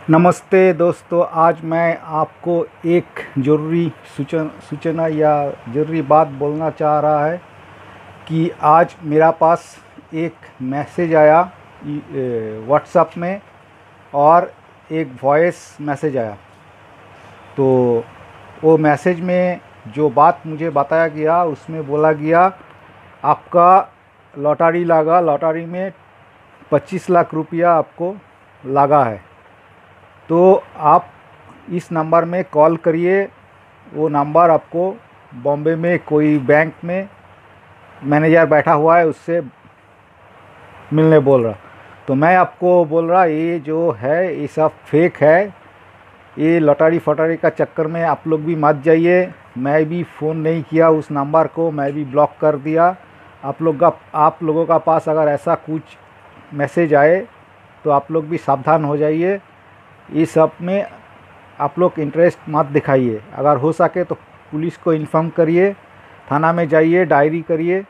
नमस्ते दोस्तों, आज मैं आपको एक ज़रूरी सूचना या ज़रूरी बात बोलना चाह रहा है कि आज मेरा पास एक मैसेज आया व्हाट्सएप में और एक वॉइस मैसेज आया। तो वो मैसेज में जो बात मुझे बताया गया उसमें बोला गया आपका लॉटरी लगा, लॉटरी में 25 लाख रुपया आपको लगा है। तो आप इस नंबर में कॉल करिए। वो नंबर आपको बॉम्बे में कोई बैंक में मैनेजर बैठा हुआ है, उससे मिलने बोल रहा। तो मैं आपको बोल रहा ये जो है ये सब फेक है। ये लॉटरी फटरी का चक्कर में आप लोग भी मत जाइए। मैं भी फ़ोन नहीं किया उस नंबर को, मैं भी ब्लॉक कर दिया। आप लोगों का पास अगर ऐसा कुछ मैसेज आए तो आप लोग भी सावधान हो जाइए। ये सब में आप लोग इंटरेस्ट मत दिखाइए। अगर हो सके तो पुलिस को इन्फॉर्म करिए, थाना में जाइए, डायरी करिए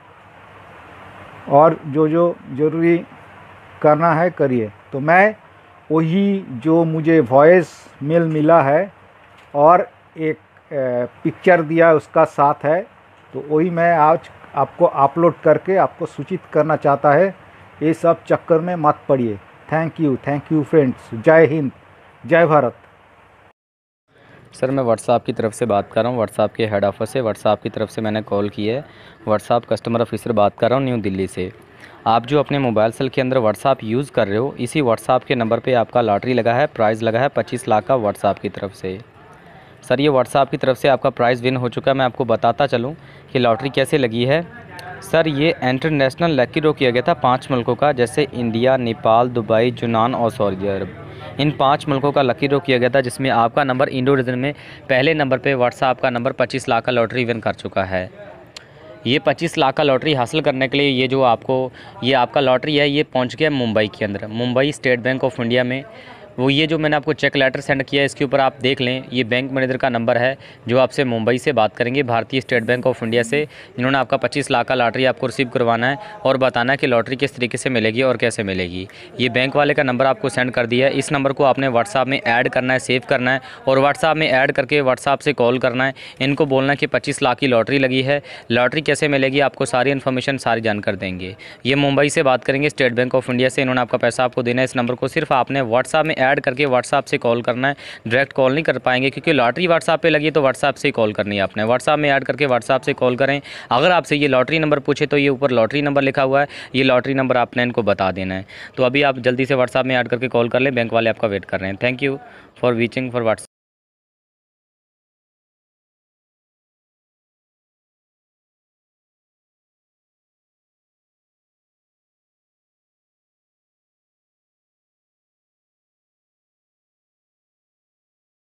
और जो ज़रूरी करना है करिए। तो मैं वही जो मुझे वॉइस मेल मिला है और एक पिक्चर दिया उसका साथ है, तो वही मैं आज आपको अपलोड करके आपको सूचित करना चाहता है। ये सब चक्कर में मत पड़िए। Thank you friends. जय हिंद, जय भारत। सर, मैं व्हाट्सएप की तरफ से बात कर रहा हूँ, व्हाट्सएप के हेड ऑफिस से। व्हाट्सएप की तरफ से मैंने कॉल की है। व्हाट्सएप कस्टमर ऑफिसर बात कर रहा हूँ, न्यू दिल्ली से। आप जो अपने मोबाइल सेल के अंदर व्हाट्सएप यूज़ कर रहे हो, इसी व्हाट्सएप के नंबर पे आपका लॉटरी लगा है, प्राइज़ लगा है 25 लाख का व्हाट्सएप की तरफ से। सर, ये व्हाट्सएप की तरफ से आपका प्राइज़ विन हो चुका है। मैं आपको बताता चलूँ कि लॉटरी कैसे लगी है। सर, ये इंटरनेशनल लकी ड्रॉ किया गया था 5 मुल्कों का, जैसे इंडिया, नेपाल, दुबई, यूनान और सऊदी अरब। इन 5 मुल्कों का लकी ड्रॉ किया गया था, जिसमें आपका नंबर इंडो रीजन में पहले नंबर पे व्हाट्सएप का नंबर 25 लाख का लॉटरी विन कर चुका है। ये 25 लाख का लॉटरी हासिल करने के लिए ये आपका लॉटरी है, ये पहुंच गया मुंबई के अंदर, Mumbai State Bank of India में। ये जो मैंने आपको चेक लेटर सेंड किया है, इसके ऊपर आप देख लें, ये बैंक मैनेजर का नंबर है जो आपसे मुंबई से बात करेंगे, भारतीय स्टेट बैंक ऑफ इंडिया से, जिन्होंने आपका 25 लाख का लॉटरी आपको रिसीव करवाना है और बताना है कि लॉटरी किस तरीके से मिलेगी और कैसे मिलेगी। ये बैंक वाले का नंबर आपको सेंड कर दिया है। इस नंबर को आपने व्हाट्सएप में ऐड करना है, सेव करना है और व्हाट्सएप में ऐड करके व्हाट्सएप से कॉल करना है। इनको बोलना है कि 25 लाख की लॉटरी लगी है, लॉटरी कैसे मिलेगी, आपको सारी इन्फॉर्मेशन सारी जानकर देंगे। ये मुंबई से बात करेंगे, स्टेट बैंक ऑफ इंडिया से। इन्होंने आपका पैसा आपको देना है। इस नंबर को सिर्फ आपने व्हाट्सएप में ऐड करके व्हाट्सएप से कॉल करना है। डायरेक्ट कॉल नहीं कर पाएंगे, क्योंकि लॉटरी व्हाट्सएप पे लगी है, तो व्हाट्सएप से ही कॉल करनी है आपने। व्हाट्सएप में ऐड करके व्हाट्सएप से कॉल करें। अगर आपसे ये लॉटरी नंबर पूछे तो ये ऊपर लॉटरी नंबर लिखा हुआ है, ये लॉटरी नंबर आपने इनको बता देना है। तो अभी आप जल्दी से व्हाट्सएप में ऐड करके कॉल कर लें, बैंक वाले आपका वेट कर रहे हैं। Thank you for reaching for WhatsApp.